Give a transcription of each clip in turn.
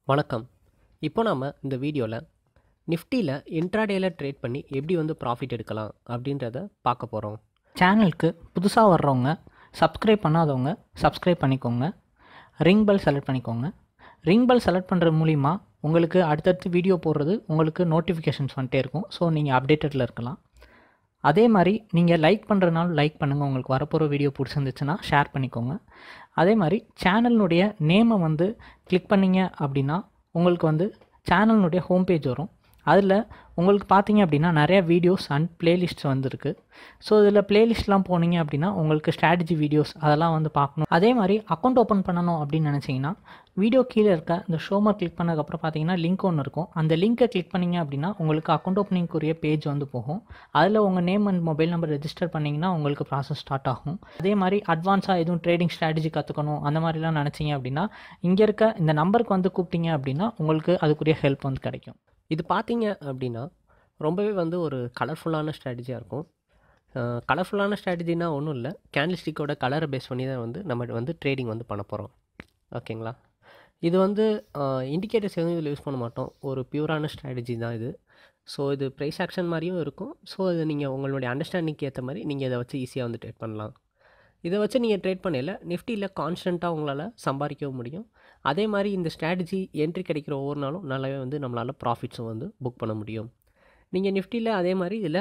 வணக்கம். இப்போ நாம இந்த வீடியோல நிஃப்டில இன்ட்ராடேல ட்ரேட் பண்ணி எப்படி வந்து ப்ராஃபிட் எடுக்கலாம் அப்படின்றத பார்க்க போறோம். சேனலுக்கு புதுசாக வர்றவங்க சப்ஸ்கிரைப் பண்ணாதவங்க சப்ஸ்கிரைப் பண்ணிக்கோங்க. ரிங் பெல் செலக்ட் பண்ணிக்கோங்க. ரிங் பெல் செலக்ட் பண்ணுறது மூலிமா உங்களுக்கு அடுத்தடுத்து வீடியோ போடுறது உங்களுக்கு நோட்டிஃபிகேஷன்ஸ் வந்துட்டே இருக்கும். ஸோ நீங்கள் அப்டேட்டடில் இருக்கலாம். அதே மாதிரி நீங்கள் லைக் பண்ணுறதுனால லைக் பண்ணுங்கள். உங்களுக்கு வரப்போகிற வீடியோ பிடிச்சிருந்துச்சுன்னா ஷேர் பண்ணிக்கோங்க. அதே மாதிரி சேனலினுடைய நேமை வந்து கிளிக் பண்ணிங்க அப்படின்னா உங்களுக்கு வந்து சேனலினுடைய ஹோம் பேஜ் வரும். அதில் உங்களுக்கு பார்த்தீங்க அப்படின்னா நிறையா வீடியோஸ் அண்ட் பிளேலிஸ்ட்ஸ் வந்துருக்கு. ஸோ இதில் பிளேலிஸ்ட்லாம் போனீங்க அப்படின்னா உங்களுக்கு ஸ்ட்ராட்டஜி வீடியோஸ் அதெல்லாம் வந்து பார்க்கணும். அதே மாதிரி அக்கௌண்ட் ஓப்பன் பண்ணணும் அப்படின்னு நினச்சிங்கன்னா வீடியோ கீழே இருக்க இந்த ஷோமர் கிளிக் பண்ணதுக்கப்புறம் பார்த்தீங்கன்னா லிங்க் ஒன்று இருக்கும். அந்த லிங்க்கை கிளிக் பண்ணிங்க அப்படின்னா உங்களுக்கு அக்கௌண்ட் ஓப்பனிங்குரிய பேஜ் வந்து போகும். அதில் உங்கள் name and mobile number register பண்ணிங்கன்னா உங்களுக்கு ப்ராசஸ் ஸ்டார்ட் ஆகும். அதே மாதிரி அட்வான்ஸாக எதுவும் ட்ரேடிங் ஸ்ட்ராட்டஜி கற்றுக்கணும் அந்த மாதிரிலாம் நினச்சிங்க அப்படின்னா இங்கே இருக்க இந்த நம்பருக்கு வந்து கூப்பிட்டீங்க அப்படின்னா உங்களுக்கு அதுக்குரிய ஹெல்ப் வந்து கிடைக்கும். இது பார்த்தீங்க அப்படின்னா ரொம்பவே வந்து ஒரு கலர்ஃபுல்லான ஸ்ட்ராட்டஜியாக இருக்கும். கலர்ஃபுல்லான ஸ்ட்ராட்டஜினா ஒன்றும் இல்லை, கேண்டில் ஸ்டிக்கோட கலரை பேஸ் பண்ணி தான் வந்து நம்ம வந்து ட்ரேடிங் வந்து பண்ண போகிறோம். ஓகேங்களா? இது வந்து இண்டிகேட்டர்ஸ் எதுவும் இதில் யூஸ் பண்ண மாட்டோம். ஒரு பியூரான ஸ்ட்ராட்டஜி தான் இது. ஸோ இது ப்ரைஸ் ஆக்ஷன் மாதிரியும் இருக்கும். ஸோ இது நீங்கள் உங்களுடைய அண்டர்ஸ்டாண்டிங்க்கு ஏற்ற மாதிரி நீங்கள் இதை வச்சு ஈஸியாக வந்து ட்ரேட் பண்ணலாம். இதை வச்சு நீங்கள் ட்ரேட் பண்ணல நிஃப்டியில் கான்ஸ்டண்ட்டாக உங்களால் சம்பாதிக்கவும் முடியும். அதே மாதிரி இந்த ஸ்ட்ராட்டஜி என்ட்ரி கிடைக்கிற ஒவ்வொரு நாளும் நல்லாவே வந்து நம்மளால் ப்ராஃபிட்ஸும் வந்து புக் பண்ண முடியும். நீங்கள் நிஃப்டியில் அதே மாதிரி இதில்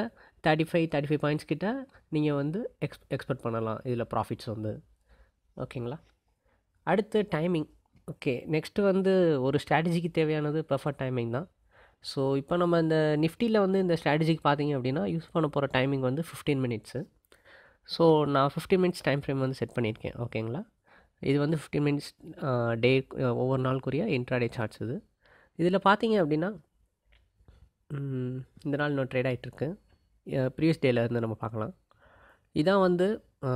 35 பாயிண்ட்ஸ் கிட்ட நீங்கள் வந்து எக்ஸ்பெக்ட் பண்ணலாம் இதில் ப்ராஃபிட்ஸ் வந்து. ஓகேங்களா? அடுத்து டைமிங். ஓகே, நெக்ஸ்ட்டு வந்து ஒரு ஸ்ட்ராட்டஜிக்கு தேவையானது ப்ரெஃபர்ட் டைமிங் தான். ஸோ இப்போ நம்ம இந்த நிஃப்டியில் வந்து இந்த ஸ்ட்ராட்டஜிக்கு பார்த்தீங்க அப்படின்னா யூஸ் பண்ண போகிற டைமிங் வந்து 15 மினிட்ஸு. ஸோ நான் 15 மினிட்ஸ் டைம் ஃப்ரேம் வந்து செட் பண்ணியிருக்கேன். ஓகேங்களா? இது வந்து 15 மினிட்ஸ் டே ஒவ்வொரு நாளுக்குரிய இன்ட்ராடே சார்ட்ஸ் இது. இதில் பார்த்தீங்க அப்படின்னா இந்த நாள் இன்னும் ட்ரேட் ஆகிட்டுருக்கு. ப்ரீவியஸ் டேயில் இருந்து நம்ம பார்க்கலாம். இதான் வந்து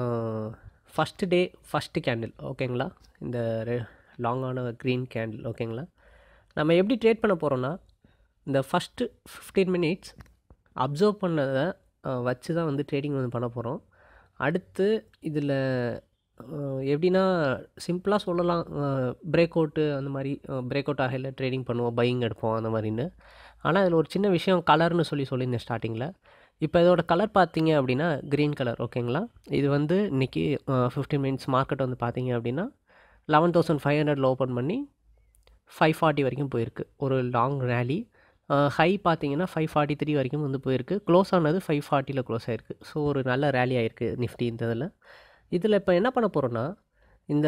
ஃபஸ்ட்டு டே ஃபஸ்ட்டு கேண்டில். ஓகேங்களா? இந்த லாங்கான க்ரீன் கேண்டில். ஓகேங்களா? நம்ம எப்படி ட்ரேட் பண்ண போகிறோன்னா இந்த ஃபஸ்ட்டு 15 மினிட்ஸ் அப்சர்வ் பண்ணதை வச்சு தான் வந்து ட்ரேடிங் வந்து பண்ண போகிறோம். அடுத்து இதில் எப்படின்னா சிம்பிளாக சொல்லலாம், பிரேக் அவுட்டு அந்த மாதிரி பிரேக் அவுட் ஆகல ட்ரேடிங் பண்ணுவோம், பையிங் எடுப்போம் அந்த மாதிரின்னு. ஆனால் இதில் ஒரு சின்ன விஷயம் கலர்னு சொல்லியிருந்தேன் ஸ்டார்டிங்கில். இப்போ இதோட கலர் பார்த்தீங்க அப்படின்னா க்ரீன் கலர். ஓகேங்களா? இது வந்து இன்றைக்கி 15 மினிட்ஸ் மார்க்கெட் வந்து பார்த்தீங்க அப்படின்னா 11,500 ஓப்பன் பண்ணி 540 வரைக்கும் போயிருக்கு. ஒரு லாங் ரேலி. ஹை பார்த்தீங்கன்னா 543 வரைக்கும் வந்து போயிருக்கு. க்ளோஸ் ஆனது 540 க்ளோஸ் ஆகிருக்கு. ஸோ ஒரு நல்ல ரேலி ஆகிருக்கு நிஃப்டி இந்த இதில் இப்போ என்ன பண்ண போகிறோன்னா இந்த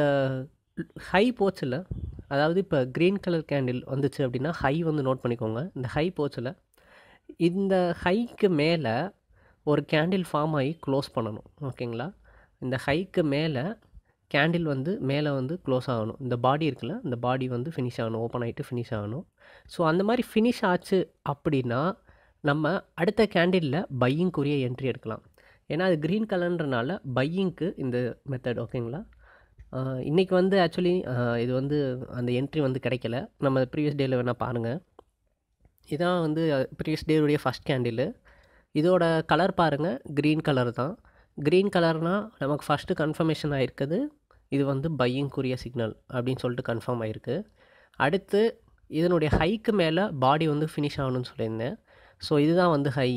ஹை போச்சில், அதாவது இப்போ க்ரீன் கலர் கேண்டில் வந்துச்சு அப்படின்னா ஹை வந்து நோட் பண்ணிக்கோங்க. இந்த ஹை போச்சில் இந்த ஹைக்கு மேலே ஒரு கேண்டில் ஃபார்ம் ஆகி க்ளோஸ் பண்ணணும். ஓகேங்களா? இந்த ஹைக்கு மேலே கேண்டில் வந்து மேலே வந்து க்ளோஸ் ஆகணும். இந்த பாடி இருக்குல்ல, இந்த பாடி வந்து ஃபினிஷ் ஆகணும், ஓப்பன் ஆகிட்டு ஃபினிஷ் ஆகணும். ஸோ அந்த மாதிரி ஃபினிஷ் ஆச்சு அப்படின்னா நம்ம அடுத்த கேண்டிலில் பையிங்குரிய என்ட்ரி எடுக்கலாம். ஏன்னா அது க்ரீன் கலர்ன்றனால பையிங்க்கு இந்த மெத்தட். ஓகேங்களா? இன்றைக்கி வந்து ஆக்சுவலி இது வந்து அந்த என்ட்ரி வந்து கிடைக்கல. நம்ம ப்ரீவியஸ் டேயில் வேணால் பாருங்கள். இதான் வந்து ப்ரீவியஸ் டேவுடைய ஃபஸ்ட் கேண்டில். இதோட கலர் பாருங்கள், க்ரீன் கலர் தான். க்ரீன் கலர்னால் நமக்கு ஃபஸ்ட்டு கன்ஃபர்மேஷன் ஆகிருக்குது இது வந்து பையிங்குரிய சிக்னல் அப்படின்னு சொல்லிட்டு கன்ஃபார்ம் ஆகிருக்கு. அடுத்து இதனுடைய ஹைக்கு மேலே பாடி வந்து ஃபினிஷ் ஆகணும்னு சொல்லியிருந்தேன். ஸோ இதுதான் வந்து ஹை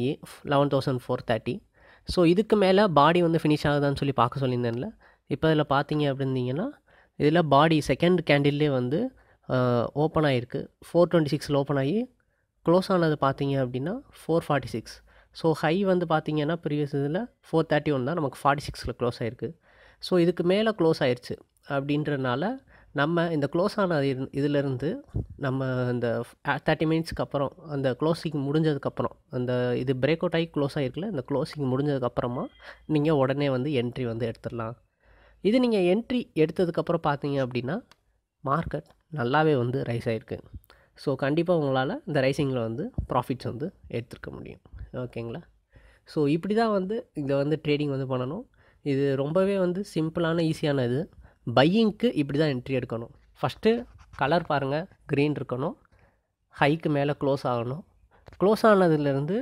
11,430. ஸோ இதுக்கு மேலே பாடி வந்து ஃபினிஷ் ஆகுதான்னு சொல்லி பார்க்க சொல்லியிருந்தேன்ல. இப்போ இதில் பார்த்தீங்க அப்படின்னீங்கன்னா இதில் பாடி செகண்ட் கேண்டில்லே வந்து ஓப்பன் ஆகிருக்கு. 426 ஓப்பன் ஆகி க்ளோஸ் ஆனது பார்த்தீங்க அப்படின்னா 446. ஸோ ஹை வந்து பார்த்தீங்கன்னா ப்ரீவியஸ் இதில் 431 தான், நமக்கு 46 க்ளோஸ் ஆகிருக்கு. ஸோ இதுக்கு மேலே க்ளோஸ் ஆயிடுச்சு அப்படின்றனால நம்ம இந்த க்ளோஸ் ஆன இதிலேருந்து நம்ம இந்த 30 மினிட்ஸ்க்கு அப்புறம் அந்த க்ளோசிங் முடிஞ்சதுக்கப்புறம் அந்த இது பிரேக் அவுட் ஆகி க்ளோஸ் ஆகிருக்குல்ல, இந்த க்ளோசிங் முடிஞ்சதுக்கப்புறமா நீங்கள் உடனே வந்து என்ட்ரி வந்து எடுத்துடலாம். இது நீங்கள் என்ட்ரி எடுத்ததுக்கப்புறம் பார்த்தீங்க அப்படின்னா மார்க்கெட் நல்லாவே வந்து ரைஸ் ஆகிருக்கு. ஸோ கண்டிப்பாக உங்களால் இந்த ரைசிங்கில் வந்து ப்ராஃபிட்ஸ் வந்து எடுத்துருக்க முடியும். ஓகேங்களா? ஸோ இப்படி தான் வந்து இதை வந்து ட்ரேடிங் வந்து பண்ணணும். இது ரொம்பவே வந்து சிம்பிளான ஈஸியான இது. பையிங்க்கு இப்படி தான் என்ட்ரி எடுக்கணும். ஃபஸ்ட்டு கலர் பாருங்கள், க்ரீன் இருக்கணும், ஹைக்கு மேலே க்ளோஸ் ஆகணும். க்ளோஸ் ஆனதுலேருந்து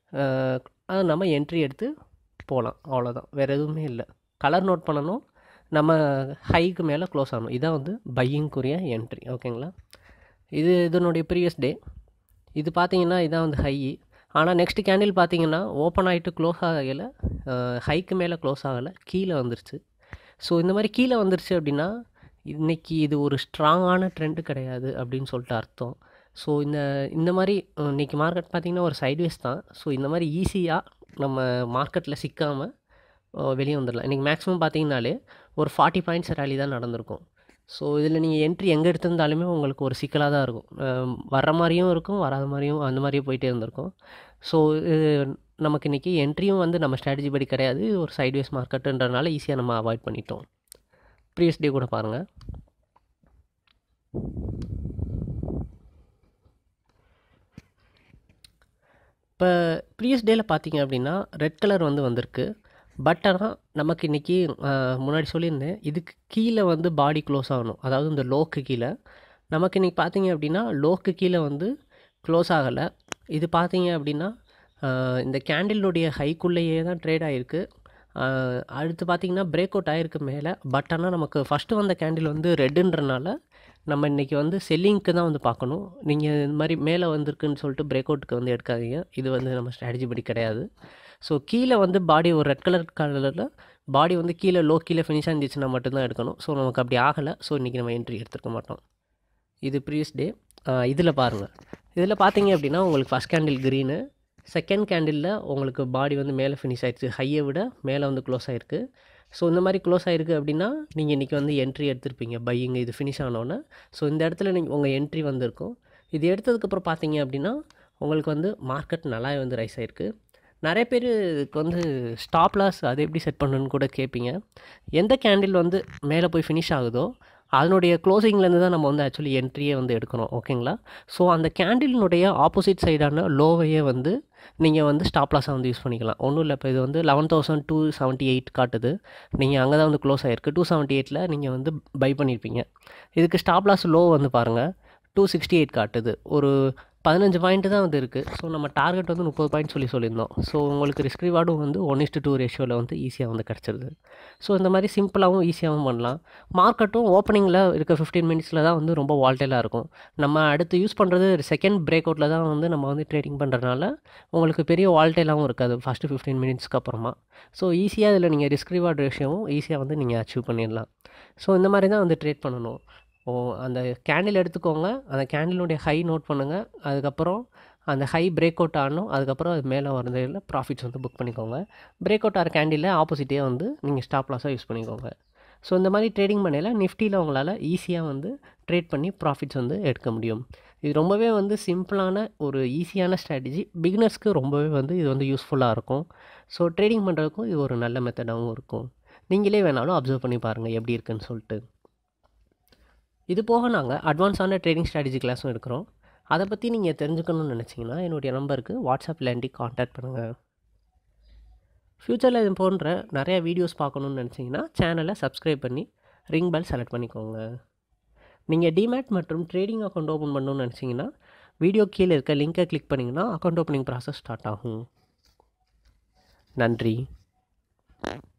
நம்ம என்ட்ரி எடுத்து போகலாம். அவ்வளோதான், வேறு எதுவுமே இல்லை. கலர் நோட் பண்ணணும், நம்ம ஹைக்கு மேலே க்ளோஸ் ஆகணும். இதான் வந்து பையிங்குரிய என்ட்ரி. ஓகேங்களா? இது இதனுடைய ப்ரீவியஸ் டே. இது பார்த்தீங்கன்னா இதான் வந்து ஹை. ஆனால் நெக்ஸ்ட் கேண்டில் பார்த்தீங்கன்னா ஓப்பன் ஆகிட்டு க்ளோஸ் ஆகல, ஹைக்கு மேலே க்ளோஸ் ஆகலை, கீழே வந்துருச்சு. ஸோ இந்த மாதிரி கீழே வந்துருச்சு அப்படின்னா இன்றைக்கி இது ஒரு ஸ்ட்ராங்கான ட்ரெண்டு கிடையாது அப்படின்னு சொல்லிட்டு அர்த்தம். ஸோ இந்த மாதிரி இன்றைக்கி மார்க்கெட் பார்த்திங்கன்னா ஒரு சைட்வேஸ் தான். ஸோ இந்த மாதிரி ஈஸியாக நம்ம மார்க்கெட்டில் சிக்காமல் வெளியே வந்துடலாம். இன்றைக்கி மேக்ஸிமம் பார்த்திங்கனாலே ஒரு 40 பாயிண்ட்ஸ் ரேலி தான் நடந்திருக்கும். ஸோ இதில் நீங்கள் என்ட்ரி எங்கே எடுத்திருந்தாலுமே உங்களுக்கு ஒரு சிக்கலாக தான் இருக்கும். வர்ற மாதிரியும் இருக்கும், வராத மாதிரியும் அந்த மாதிரியும் போயிட்டே இருந்திருக்கும். ஸோ இது நமக்கு இன்றைக்கி என்ட்ரியும் வந்து நம்ம ஸ்ட்ராட்டஜி படி கிடையாது, ஒரு சைட்வேஸ் மார்க்கெட்டுன்றதுனால ஈஸியாக நம்ம அவாய்ட் பண்ணிட்டோம். ப்ரீவியஸ் டே கூட பாருங்கள். இப்போ ப்ரீவியஸ் டேயில் பார்த்தீங்க அப்படின்னா ரெட் கலர் வந்து வந்திருக்கு. பட் ஆனால் நமக்கு இன்றைக்கி முன்னாடி சொல்லியிருந்தேன், இதுக்கு கீழே வந்து பாடி க்ளோஸ் ஆகணும், அதாவது இந்த லோக்கு கீழே. நமக்கு இன்றைக்கி பார்த்தீங்க அப்படின்னா லோக்கு கீழே வந்து க்ளோஸ் ஆகலை. இது பார்த்தீங்க அப்படின்னா இந்த கேண்டிலுடைய ஹைக்குள்ளேயே தான் ட்ரேட் ஆகிருக்கு. அடுத்து பார்த்திங்கன்னா பிரேக் அவுட் ஆகிருக்கு மேலே. பட் ஆனால் நமக்கு ஃபஸ்ட்டு வந்த கேண்டில் வந்து ரெட்டுன்றனால நம்ம இன்றைக்கி வந்து செல்லிங்க்கு தான் வந்து பார்க்கணும். நீங்கள் இந்த மாதிரி மேலே வந்திருக்குன்னு சொல்லிட்டு பிரேக் அவுட்டுக்கு வந்து எடுக்காதீங்க, இது வந்து நம்ம ஸ்ட்ராட்டஜி படி கிடையாது. ஸோ கீழே வந்து பாடி ஒரு ரெட் கலரில் பாடி வந்து கீழே கீழே ஃபினிஷாக இருந்துச்சுன்னா மட்டும்தான் எடுக்கணும். ஸோ நமக்கு அப்படி ஆகலை. ஸோ இன்றைக்கி நம்ம என்ட்ரி எடுத்துருக்க மாட்டோம். இது ப்ரீவியஸ் டே. இதில் பாருங்கள், இதில் பார்த்தீங்க அப்படின்னா உங்களுக்கு ஃபஸ்ட் கேண்டில் க்ரீனு, செகண்ட் கேண்டிலில் உங்களுக்கு பாடி வந்து மேலே ஃபினிஷ் ஆகிடுச்சு, ஹையை விட மேலே வந்து க்ளோஸ் ஆகிருக்கு. ஸோ இந்த மாதிரி க்ளோஸ் ஆகிருக்கு அப்படின்னா நீங்கள் இன்றைக்கி வந்து என்ட்ரி எடுத்திருப்பீங்க பையிங். இது ஃபினிஷ் ஆனோன்னே ஸோ இந்த இடத்துல நீங்கள் உங்கள் என்ட்ரி வந்திருக்கும். இது எடுத்ததுக்கப்புறம் பார்த்தீங்க அப்படின்னா உங்களுக்கு வந்து மார்க்கெட் நல்லா வந்து ரைஸ் ஆகிருக்கு. நிறைய பேர் இதுக்கு வந்து ஸ்டாப் லாஸ் அது எப்படி செட் பண்ணணுன்னு கூட கேட்பீங்க. எந்த கேண்டில் வந்து மேலே போய் ஃபினிஷ் ஆகுதோ அதனுடைய க்ளோசிங்லேருந்து தான் நம்ம வந்து ஆக்சுவலி என்ட்ரியே வந்து எடுக்கணும், ஓகேங்களா? ஸோ அந்த கேண்டிலினுடைய ஆப்போசிட் சைடான லோவையே வந்து நீங்கள் வந்து ஸ்டாப் லாஸாக வந்து யூஸ் பண்ணிக்கலாம். ஒன்றும் இல்லை, இப்போ இது வந்து 11,278 காட்டுது. நீங்கள் அங்கே தான் வந்து க்ளோஸ் ஆகிருக்கு. 278 நீங்கள் வந்து பை பண்ணியிருப்பீங்க. இதுக்கு ஸ்டாப் லாஸ் லோ வந்து பாருங்கள் 268 காட்டுது. ஒரு 15 பாயிண்ட்டு தான் வந்து இருக்குது. ஸோ நம்ம டார்கெட் வந்து 30 பாயிண்ட் சொல்லியிருந்தோம். ஸோ உங்களுக்கு ரிஸ்க் ரிவார்டும் வந்து 1:2 ரேஷியோவில் வந்து ஈஸியாக வந்து கிடச்சிருது. ஸோ இந்த மாதிரி சிம்பிளாகவும் ஈஸியாகவும் பண்ணலாம். மார்க்கெட்டும் ஓப்பனிங்கில் இருக்க 15 மினிட்ஸில் தான் வந்து ரொம்ப வால்டைலாக இருக்கும். நம்ம அடுத்து யூஸ் பண்ணுறது செகண்ட் பிரேக் அவுட்டில் தான் வந்து நம்ம வந்து ட்ரேடிங் பண்ணுறதுனால உங்களுக்கு பெரிய வால்டைலாகவும் இருக்காது ஃபஸ்ட்டு 15 மினிட்ஸ்க்கு அப்புறமா. ஸோ ஈஸியாக இதில் நீங்கள் ரிஸ்க் ரிவார்ட் ரேஷியோவும் ஈஸியாக வந்து நீங்கள் அச்சீவ் பண்ணிடலாம். ஸோ இந்த மாதிரி தான் வந்து ட்ரேட் பண்ணணும். அந்த கேண்டில் எடுத்துக்கோங்க, அந்த கேண்டிலுடைய ஹை நோட் பண்ணுங்கள், அதுக்கப்புறம் அந்த ஹை பிரேக் அவுட் ஆகணும், அதுக்கப்புறம் அது மேலே வரதில் ப்ராஃபிட்ஸ் வந்து புக் பண்ணிக்கோங்க. பிரேக் அவுட் ஆகிற கேண்டில் ஆப்போசிட்டே வந்து நீங்கள் ஸ்டாப் லாஸாக யூஸ் பண்ணிக்கோங்க. ஸோ இந்த மாதிரி ட்ரேடிங் பண்ணையில் நிஃப்டியில் உங்களால் ஈஸியாக வந்து ட்ரேட் பண்ணி ப்ராஃபிட்ஸ் வந்து எடுக்க முடியும். இது ரொம்பவே வந்து சிம்பிளான ஒரு ஈஸியான ஸ்ட்ராட்டஜி. பிகினர்ஸ்க்கு ரொம்பவே வந்து இது வந்து யூஸ்ஃபுல்லாக இருக்கும். ஸோ ட்ரேடிங் பண்ணுறதுக்கும் இது ஒரு நல்ல மெத்தடாகவும் இருக்கும். நீங்களே வேணாலும் அப்சர்வ் பண்ணி பாருங்கள் எப்படி இருக்குன்னு சொல்லிட்டு. இது போக நாங்கள் அட்வான்ஸான ட்ரேடிங் ஸ்ட்ராட்டஜி கிளாஸும் எடுக்கிறோம். அதை பற்றி நீங்கள் தெரிஞ்சுக்கணும்னு நினச்சிங்கன்னா என்னுடைய நம்பருக்கு வாட்ஸ்அப் இல்லாண்டி காண்டாக்ட் பண்ணுங்கள். ஃப்யூச்சரில் இது போன்ற நிறையா வீடியோஸ் பார்க்கணுன்னு நினச்சிங்கன்னா சேனலை சப்ஸ்கிரைப் பண்ணி ரிங் பெல் செலக்ட் பண்ணிக்கோங்க. நீங்கள் டிமேட் மற்றும் ட்ரேடிங் அக்கௌண்ட் ஓப்பன் பண்ணணும்னு நினச்சிங்கன்னா வீடியோ கீழே இருக்க லிங்கை கிளிக் பண்ணிங்கன்னா அக்கௌண்ட் ஓப்பனிங் ப்ராசஸ் ஸ்டார்ட் ஆகும். நன்றி.